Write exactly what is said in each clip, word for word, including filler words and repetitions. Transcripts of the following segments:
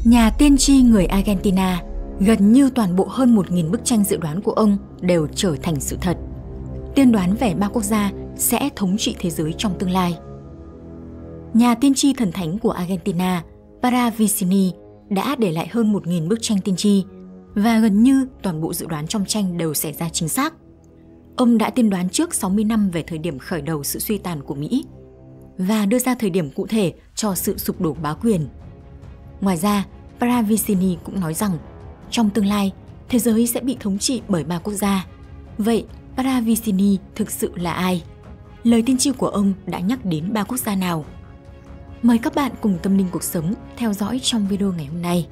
Nhà tiên tri người Argentina, gần như toàn bộ hơn một nghìn bức tranh dự đoán của ông đều trở thành sự thật. Tiên đoán về ba quốc gia sẽ thống trị thế giới trong tương lai. Nhà tiên tri thần thánh của Argentina, Paravicini, đã để lại hơn một nghìn bức tranh tiên tri và gần như toàn bộ dự đoán trong tranh đều xảy ra chính xác. Ông đã tiên đoán trước sáu mươi năm về thời điểm khởi đầu sự suy tàn của Mỹ và đưa ra thời điểm cụ thể cho sự sụp đổ bá quyền. Ngoài ra, Paravicini cũng nói rằng trong tương lai, thế giới sẽ bị thống trị bởi ba quốc gia. Vậy, Paravicini thực sự là ai? Lời tiên tri của ông đã nhắc đến ba quốc gia nào? Mời các bạn cùng Tâm Linh Cuộc Sống theo dõi trong video ngày hôm nay.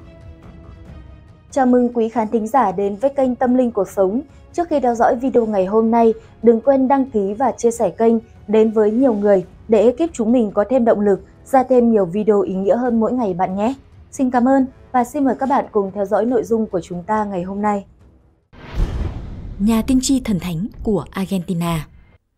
Chào mừng quý khán thính giả đến với kênh Tâm Linh Cuộc Sống. Trước khi theo dõi video ngày hôm nay, đừng quên đăng ký và chia sẻ kênh đến với nhiều người để ekip chúng mình có thêm động lực ra thêm nhiều video ý nghĩa hơn mỗi ngày bạn nhé. Xin cảm ơn và xin mời các bạn cùng theo dõi nội dung của chúng ta ngày hôm nay. Nhà tiên tri thần thánh của Argentina.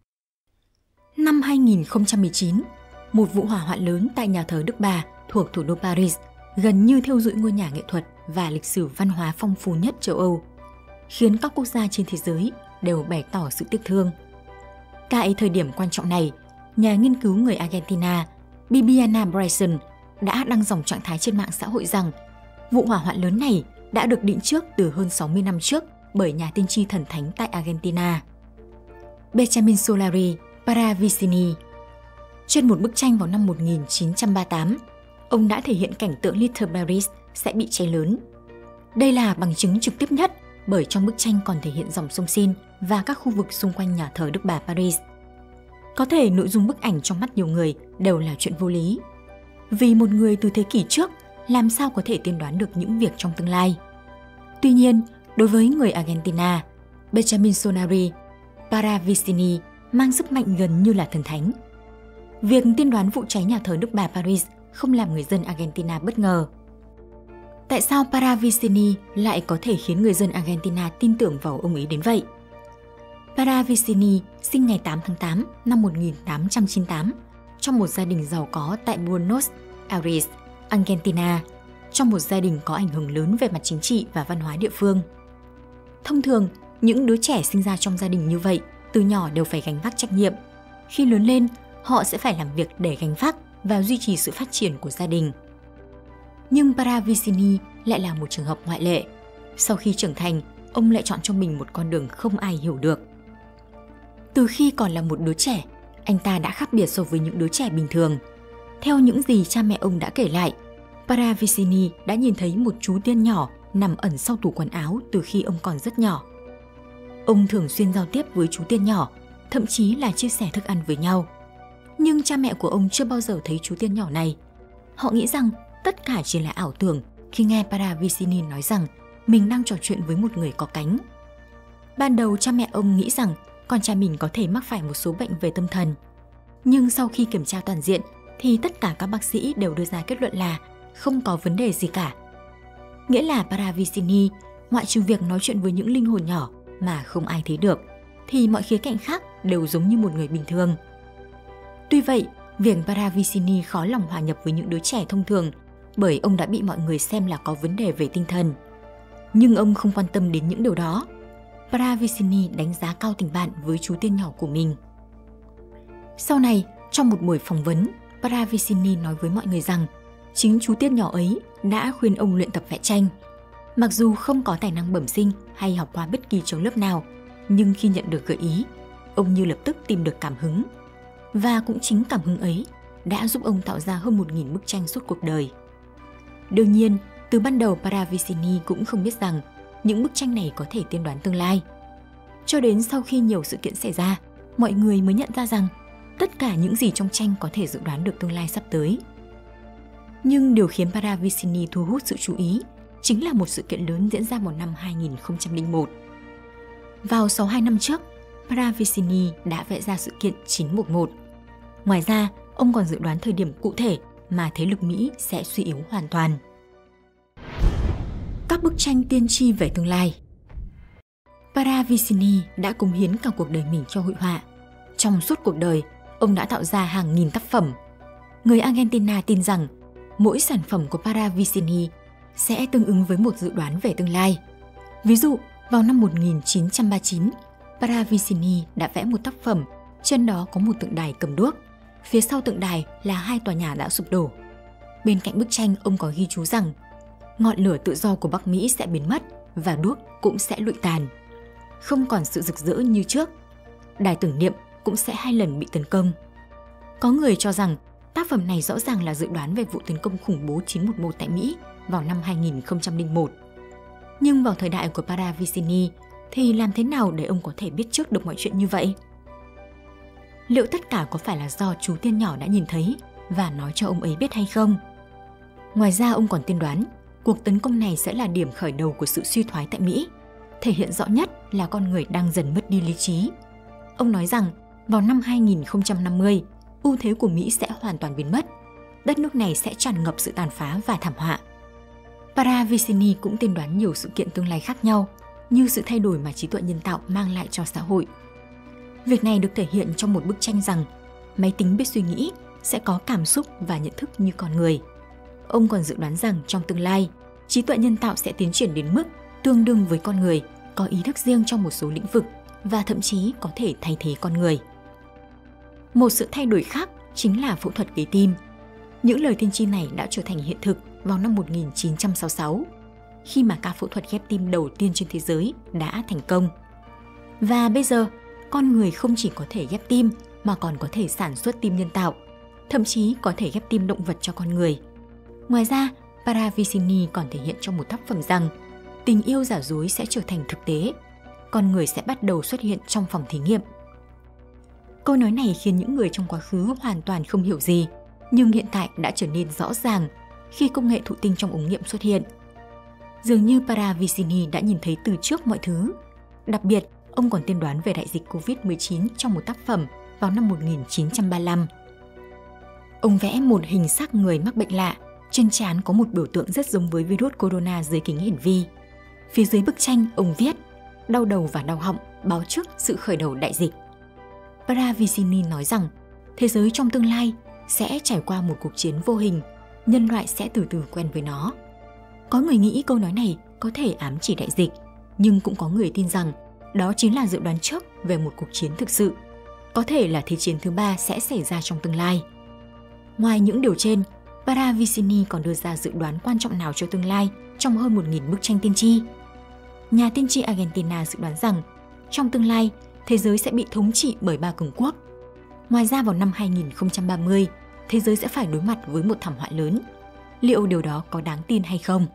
Năm hai nghìn không trăm mười chín, một vụ hỏa hoạn lớn tại nhà thờ Đức Bà thuộc thủ đô Paris gần như thiêu rụi ngôi nhà nghệ thuật và lịch sử văn hóa phong phú nhất châu Âu, khiến các quốc gia trên thế giới đều bày tỏ sự tiếc thương. Tại thời điểm quan trọng này, nhà nghiên cứu người Argentina Bibiana Bryson đã đăng dòng trạng thái trên mạng xã hội rằng vụ hỏa hoạn lớn này đã được định trước từ hơn sáu mươi năm trước bởi nhà tiên tri thần thánh tại Argentina, Benjamin Solari Paravicini. Trên một bức tranh vào năm một nghìn chín trăm ba mươi tám, ông đã thể hiện cảnh tượng Little Paris sẽ bị cháy lớn. Đây là bằng chứng trực tiếp nhất bởi trong bức tranh còn thể hiện dòng sông Seine và các khu vực xung quanh nhà thờ Đức Bà Paris. Có thể nội dung bức ảnh trong mắt nhiều người đều là chuyện vô lý. Vì một người từ thế kỷ trước làm sao có thể tiên đoán được những việc trong tương lai. Tuy nhiên, đối với người Argentina, Benjamin Solari Paravicini mang sức mạnh gần như là thần thánh. Việc tiên đoán vụ cháy nhà thờ Đức Bà Paris không làm người dân Argentina bất ngờ. Tại sao Paravicini lại có thể khiến người dân Argentina tin tưởng vào ông ấy đến vậy? Paravicini sinh ngày tám tháng tám năm một nghìn tám trăm chín mươi tám trong một gia đình giàu có tại Buenos Aires, Argentina, trong một gia đình có ảnh hưởng lớn về mặt chính trị và văn hóa địa phương. Thông thường, những đứa trẻ sinh ra trong gia đình như vậy từ nhỏ đều phải gánh vác trách nhiệm. Khi lớn lên, họ sẽ phải làm việc để gánh vác và duy trì sự phát triển của gia đình. Nhưng Paravicini lại là một trường hợp ngoại lệ. Sau khi trưởng thành, ông lại chọn cho mình một con đường không ai hiểu được. Từ khi còn là một đứa trẻ, anh ta đã khác biệt so với những đứa trẻ bình thường. Theo những gì cha mẹ ông đã kể lại, Paravicini đã nhìn thấy một chú tiên nhỏ nằm ẩn sau tủ quần áo từ khi ông còn rất nhỏ. Ông thường xuyên giao tiếp với chú tiên nhỏ, thậm chí là chia sẻ thức ăn với nhau. Nhưng cha mẹ của ông chưa bao giờ thấy chú tiên nhỏ này. Họ nghĩ rằng tất cả chỉ là ảo tưởng khi nghe Paravicini nói rằng mình đang trò chuyện với một người có cánh. Ban đầu cha mẹ ông nghĩ rằng con trai mình có thể mắc phải một số bệnh về tâm thần. Nhưng sau khi kiểm tra toàn diện thì tất cả các bác sĩ đều đưa ra kết luận là không có vấn đề gì cả. Nghĩa là Paravicini, ngoại trừ việc nói chuyện với những linh hồn nhỏ mà không ai thấy được, thì mọi khía cạnh khác đều giống như một người bình thường. Tuy vậy, việc Paravicini khó lòng hòa nhập với những đứa trẻ thông thường bởi ông đã bị mọi người xem là có vấn đề về tinh thần. Nhưng ông không quan tâm đến những điều đó. Paravicini đánh giá cao tình bạn với chú tiên nhỏ của mình. Sau này, trong một buổi phỏng vấn, Paravicini nói với mọi người rằng chính chú tiên nhỏ ấy đã khuyên ông luyện tập vẽ tranh. Mặc dù không có tài năng bẩm sinh hay học qua bất kỳ trường lớp nào, nhưng khi nhận được gợi ý, ông như lập tức tìm được cảm hứng. Và cũng chính cảm hứng ấy đã giúp ông tạo ra hơn một nghìn bức tranh suốt cuộc đời. Đương nhiên, từ ban đầu Paravicini cũng không biết rằng những bức tranh này có thể tiên đoán tương lai. Cho đến sau khi nhiều sự kiện xảy ra, mọi người mới nhận ra rằng tất cả những gì trong tranh có thể dự đoán được tương lai sắp tới. Nhưng điều khiến Paravicini thu hút sự chú ý chính là một sự kiện lớn diễn ra vào năm hai nghìn không trăm lẻ một. Vào sáu mươi hai năm trước, Paravicini đã vẽ ra sự kiện chín một một. Ngoài ra, ông còn dự đoán thời điểm cụ thể mà thế lực Mỹ sẽ suy yếu hoàn toàn. Các bức tranh tiên tri về tương lai. Paravicini đã cống hiến cả cuộc đời mình cho hội họa. Trong suốt cuộc đời, ông đã tạo ra hàng nghìn tác phẩm. Người Argentina tin rằng mỗi sản phẩm của Paravicini sẽ tương ứng với một dự đoán về tương lai. Ví dụ, vào năm một nghìn chín trăm ba mươi chín, Paravicini đã vẽ một tác phẩm, trên đó có một tượng đài cầm đuốc. Phía sau tượng đài là hai tòa nhà đã sụp đổ. Bên cạnh bức tranh, ông có ghi chú rằng ngọn lửa tự do của Bắc Mỹ sẽ biến mất và đuốc cũng sẽ lụi tàn. Không còn sự rực rỡ như trước. Đài tưởng niệm cũng sẽ hai lần bị tấn công. Có người cho rằng tác phẩm này rõ ràng là dự đoán về vụ tấn công khủng bố chín một một tại Mỹ vào năm hai nghìn không trăm lẻ một. Nhưng vào thời đại của Paravicini thì làm thế nào để ông có thể biết trước được mọi chuyện như vậy? Liệu tất cả có phải là do chú tiên nhỏ đã nhìn thấy và nói cho ông ấy biết hay không? Ngoài ra, ông còn tiên đoán cuộc tấn công này sẽ là điểm khởi đầu của sự suy thoái tại Mỹ, thể hiện rõ nhất là con người đang dần mất đi lý trí. Ông nói rằng vào năm hai nghìn không trăm năm mươi, ưu thế của Mỹ sẽ hoàn toàn biến mất, đất nước này sẽ tràn ngập sự tàn phá và thảm họa. Paravicini cũng tiên đoán nhiều sự kiện tương lai khác nhau, như sự thay đổi mà trí tuệ nhân tạo mang lại cho xã hội. Việc này được thể hiện trong một bức tranh rằng máy tính biết suy nghĩ, sẽ có cảm xúc và nhận thức như con người. Ông còn dự đoán rằng trong tương lai, trí tuệ nhân tạo sẽ tiến triển đến mức tương đương với con người, có ý thức riêng trong một số lĩnh vực và thậm chí có thể thay thế con người. Một sự thay đổi khác chính là phẫu thuật cấy tim. Những lời tiên tri này đã trở thành hiện thực vào năm một nghìn chín trăm sáu mươi sáu, khi mà ca phẫu thuật ghép tim đầu tiên trên thế giới đã thành công. Và bây giờ, con người không chỉ có thể ghép tim mà còn có thể sản xuất tim nhân tạo, thậm chí có thể ghép tim động vật cho con người. Ngoài ra, Paravicini còn thể hiện trong một tác phẩm rằng tình yêu giả dối sẽ trở thành thực tế, con người sẽ bắt đầu xuất hiện trong phòng thí nghiệm. Câu nói này khiến những người trong quá khứ hoàn toàn không hiểu gì, nhưng hiện tại đã trở nên rõ ràng khi công nghệ thụ tinh trong ống nghiệm xuất hiện. Dường như Paravicini đã nhìn thấy từ trước mọi thứ. Đặc biệt, ông còn tiên đoán về đại dịch covid mười chín trong một tác phẩm vào năm một nghìn chín trăm ba mươi lăm. Ông vẽ một hình xác người mắc bệnh lạ, trên trán có một biểu tượng rất giống với virus corona dưới kính hiển vi. Phía dưới bức tranh, ông viết đau đầu và đau họng báo trước sự khởi đầu đại dịch. Paravicini nói rằng thế giới trong tương lai sẽ trải qua một cuộc chiến vô hình, nhân loại sẽ từ từ quen với nó. Có người nghĩ câu nói này có thể ám chỉ đại dịch, nhưng cũng có người tin rằng đó chính là dự đoán trước về một cuộc chiến thực sự. Có thể là thế chiến thứ ba sẽ xảy ra trong tương lai. Ngoài những điều trên, Paravicini còn đưa ra dự đoán quan trọng nào cho tương lai trong hơn một nghìn bức tranh tiên tri. Nhà tiên tri Argentina dự đoán rằng trong tương lai, thế giới sẽ bị thống trị bởi ba cường quốc. Ngoài ra, vào năm hai nghìn không trăm ba mươi, thế giới sẽ phải đối mặt với một thảm họa lớn. Liệu điều đó có đáng tin hay không?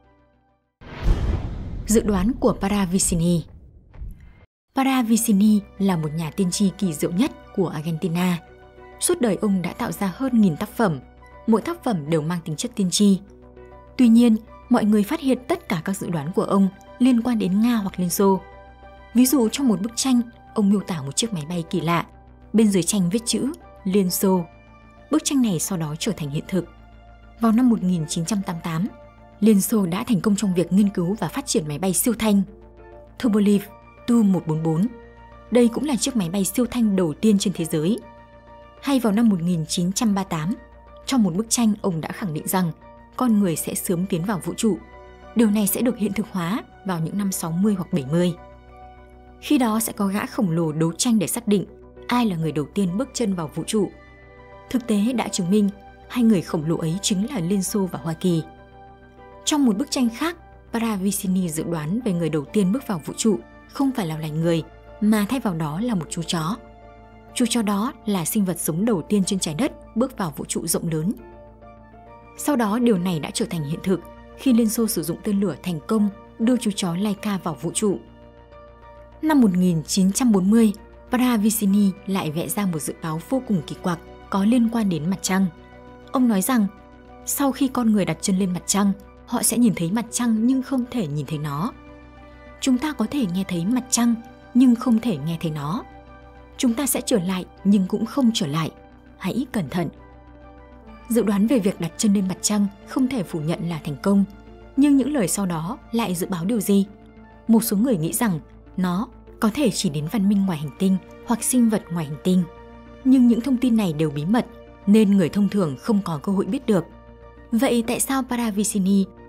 Dự đoán của Paravicini. Paravicini là một nhà tiên tri kỳ diệu nhất của Argentina. Suốt đời ông đã tạo ra hơn nghìn tác phẩm, mỗi tác phẩm đều mang tính chất tiên tri. Tuy nhiên, mọi người phát hiện tất cả các dự đoán của ông liên quan đến Nga hoặc Liên Xô. Ví dụ trong một bức tranh, ông miêu tả một chiếc máy bay kỳ lạ, bên dưới tranh viết chữ Liên Xô. Bức tranh này sau đó trở thành hiện thực. Vào năm một nghìn chín trăm tám mươi tám, Liên Xô đã thành công trong việc nghiên cứu và phát triển máy bay siêu thanh Tupolev Tu một bốn bốn. Đây cũng là chiếc máy bay siêu thanh đầu tiên trên thế giới. Hay vào năm một nghìn chín trăm ba mươi tám, trong một bức tranh ông đã khẳng định rằng con người sẽ sớm tiến vào vũ trụ. Điều này sẽ được hiện thực hóa vào những năm sáu mươi hoặc bảy mươi. Khi đó sẽ có gã khổng lồ đấu tranh để xác định ai là người đầu tiên bước chân vào vũ trụ. Thực tế đã chứng minh hai người khổng lồ ấy chính là Liên Xô và Hoa Kỳ. Trong một bức tranh khác, Paravicini dự đoán về người đầu tiên bước vào vũ trụ không phải là loài người, mà thay vào đó là một chú chó. Chú chó đó là sinh vật sống đầu tiên trên trái đất bước vào vũ trụ rộng lớn. Sau đó điều này đã trở thành hiện thực khi Liên Xô sử dụng tên lửa thành công đưa chú chó Laika vào vũ trụ. Năm một nghìn chín trăm bốn mươi, Paravicini lại vẽ ra một dự báo vô cùng kỳ quặc có liên quan đến mặt trăng. Ông nói rằng, sau khi con người đặt chân lên mặt trăng, họ sẽ nhìn thấy mặt trăng nhưng không thể nhìn thấy nó. Chúng ta có thể nghe thấy mặt trăng nhưng không thể nghe thấy nó. Chúng ta sẽ trở lại nhưng cũng không trở lại. Hãy cẩn thận. Dự đoán về việc đặt chân lên mặt trăng không thể phủ nhận là thành công, nhưng những lời sau đó lại dự báo điều gì? Một số người nghĩ rằng nó có thể chỉ đến văn minh ngoài hành tinh hoặc sinh vật ngoài hành tinh. Nhưng những thông tin này đều bí mật, nên người thông thường không có cơ hội biết được. Vậy tại sao Paravicini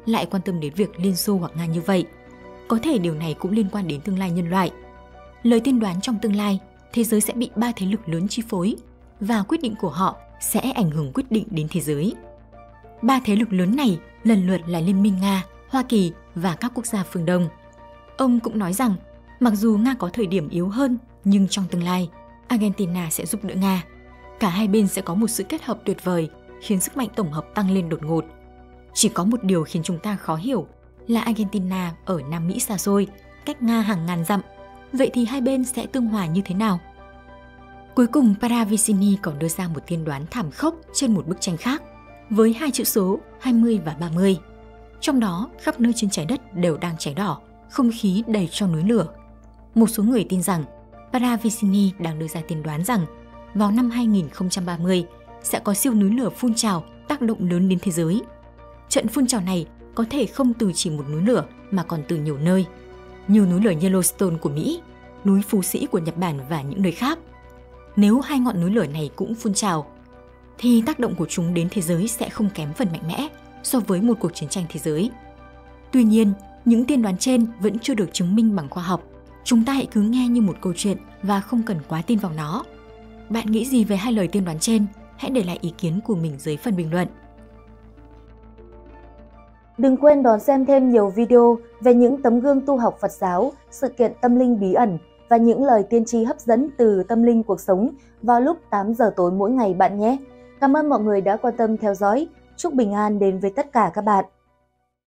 lại quan tâm đến việc Liên Xô hoặc Nga như vậy. Có thể điều này cũng liên quan đến tương lai nhân loại. Lời tiên đoán trong tương lai, thế giới sẽ bị ba thế lực lớn chi phối và quyết định của họ sẽ ảnh hưởng quyết định đến thế giới. Ba thế lực lớn này lần lượt là Liên minh Nga, Hoa Kỳ và các quốc gia phương Đông. Ông cũng nói rằng, mặc dù Nga có thời điểm yếu hơn, nhưng trong tương lai, Argentina sẽ giúp đỡ Nga. Cả hai bên sẽ có một sự kết hợp tuyệt vời, khiến sức mạnh tổng hợp tăng lên đột ngột. Chỉ có một điều khiến chúng ta khó hiểu là Argentina ở Nam Mỹ xa xôi, cách Nga hàng ngàn dặm. Vậy thì hai bên sẽ tương hòa như thế nào? Cuối cùng, Paravicini còn đưa ra một tiên đoán thảm khốc trên một bức tranh khác, với hai chữ số hai mươi và ba mươi. Trong đó, khắp nơi trên trái đất đều đang cháy đỏ, không khí đầy cho núi lửa. Một số người tin rằng Paravicini đang đưa ra tiên đoán rằng vào năm hai nghìn không trăm ba mươi sẽ có siêu núi lửa phun trào tác động lớn đến thế giới. Trận phun trào này có thể không từ chỉ một núi lửa mà còn từ nhiều nơi, như núi lửa Yellowstone của Mỹ, núi Phú Sĩ của Nhật Bản và những nơi khác. Nếu hai ngọn núi lửa này cũng phun trào, thì tác động của chúng đến thế giới sẽ không kém phần mạnh mẽ so với một cuộc chiến tranh thế giới. Tuy nhiên, những tiên đoán trên vẫn chưa được chứng minh bằng khoa học. Chúng ta hãy cứ nghe như một câu chuyện và không cần quá tin vào nó. Bạn nghĩ gì về hai lời tiên đoán trên? Hãy để lại ý kiến của mình dưới phần bình luận. Đừng quên đón xem thêm nhiều video về những tấm gương tu học Phật giáo, sự kiện tâm linh bí ẩn và những lời tiên tri hấp dẫn từ Tâm Linh Cuộc Sống vào lúc tám giờ tối mỗi ngày bạn nhé. Cảm ơn mọi người đã quan tâm theo dõi. Chúc bình an đến với tất cả các bạn.